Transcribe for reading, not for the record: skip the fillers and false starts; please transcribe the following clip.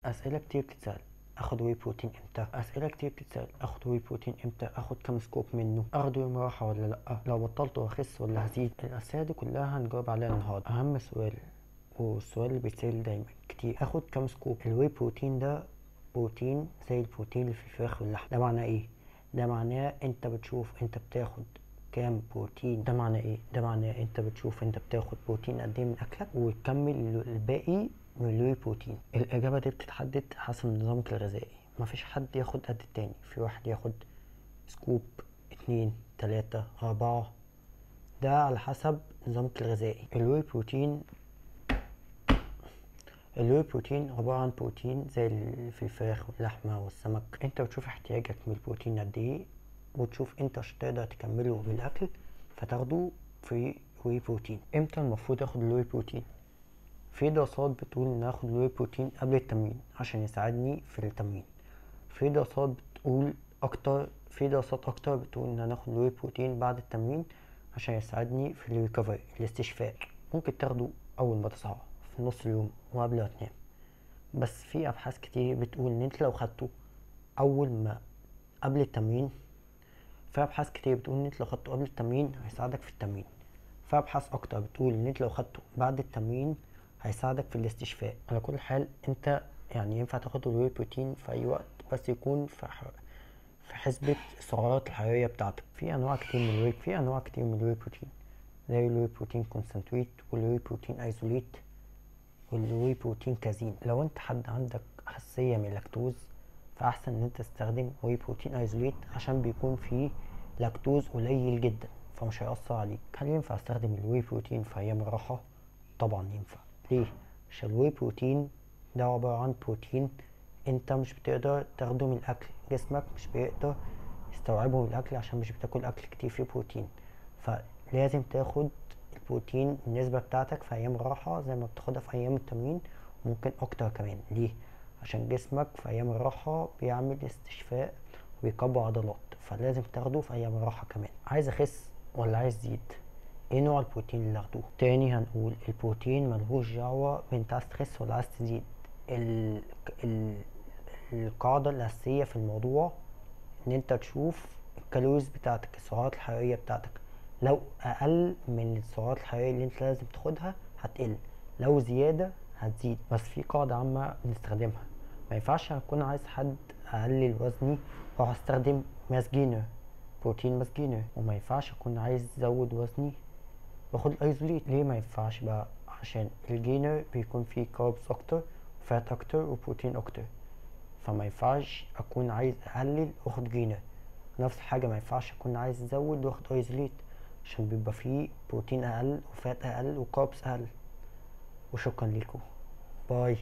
اسئله كتير بتتسال. اخد واي بروتين امتى؟ اسئله كتير بتتسال. اخد واي بروتين امتى؟ اخد كام سكوب منه؟ اخده يوم راحه ولا لا؟ لو بطلت هخس ولا هزيد؟ الاسئله دي كلها هنجاوب عليها النهارده. اهم سؤال والسؤال اللي بيتسال دايما كتير، اخد كام سكوب؟ الواي بروتين ده بروتين زي البروتين اللي في الفراخ واللحم. ده معناه ايه؟ ده معناه انت بتشوف انت بتاخد كام بروتين. ده معناه ايه؟ ده معناه انت بتشوف انت بتاخد بروتين قد ايه من اكلك وتكمل الباقي من الواي بروتين. الاجابه دي بتتحدد حسب نظامك الغذائي. مفيش حد ياخد قد التاني. في واحد ياخد سكوب، 2، 3، 4، ده على حسب نظامك الغذائي. الواي بروتين عبارة عن بروتين زي في الفراخ واللحمة والسمك. انت بتشوف احتياجك من البروتين قد ايه وتشوف انت مش تقدر تكمله بالاكل فتاخده في واي بروتين. امتى المفروض اخد الواي بروتين؟ في دراسات بتقول ان اخد الواي بروتين قبل التمرين عشان يساعدني في التمرين. في دراسات اكتر بتقول ان انا اخد الواي بروتين بعد التمرين عشان يساعدني في الريكفري، الاستشفاء. ممكن تاخده اول ما تصحى، في نص اليوم وقبل ما تنام. بس في ابحاث كتير بتقول ان انت لو خدته قبل التمرين، في ابحاث كتير بتقول ان انت لو خدته قبل التمرين هيساعدك في التمرين. في ابحاث اكتر بتقول ان انت لو خدته بعد التمرين هيساعدك في الاستشفاء. على كل حال انت يعني ينفع تاخد الواي بروتين في اي وقت، بس يكون في حسبة السعرات الحرارية بتاعتك. في انواع كتير من الواي بروتين زي الواي بروتين كونسنتريت والواي بروتين ايزوليت والواي بروتين كازين. لو انت حد عندك حساسية من اللاكتوز فاحسن ان انت تستخدم واي بروتين ايزوليت عشان بيكون فيه لاكتوز قليل جدا فمش هيأثر عليك. هل ينفع استخدم الواي بروتين في ايام الراحة؟ طبعا ينفع. ليه؟ عشان الواي بروتين ده عبارة عن بروتين انت مش بتقدر تاخده من الاكل، جسمك مش بيقدر يستوعبه من الاكل عشان مش بتاكل اكل كتير فيه بروتين. فلازم تاخد البروتين النسبة بتاعتك في ايام الراحة زي ما بتاخدها في ايام التمرين، ممكن اكتر كمان. ليه؟ عشان جسمك في ايام الراحة بيعمل استشفاء وبيكبر عضلات، فلازم تاخده في ايام الراحة كمان. عايز اخس ولا عايز ازيد؟ ايه نوع البروتين اللي اخدوه؟ تاني هنقول البروتين ملهوش دعوة بانت عايز تخس ولا عايز تزيد. ال ال القاعدة الأساسية في الموضوع ان انت تشوف الكالوريز بتاعتك، السعرات الحرارية بتاعتك. لو اقل من السعرات الحرارية اللي انت لازم تاخدها هتقل، لو زيادة هتزيد. بس في قاعدة عامة بنستخدمها، ما ينفعش اكون عايز حد اقلل وزني واروح استخدم ماس جينر، بروتين ماس جينر، وما ينفعش اكون عايز ازود وزني واخد الايزوليت. ليه ما ينفعش بقى؟ عشان الجينر بيكون فيه كاربس اكتر وفات اكتر وبروتين اكتر، فما ينفعش اكون عايز اقلل واخد جينر. نفس الحاجة ما ينفعش اكون عايز ازود واخد ايزوليت عشان بيبقى فيه بروتين اقل وفات اقل وكاربس اقل. وشكرا لكم، باي.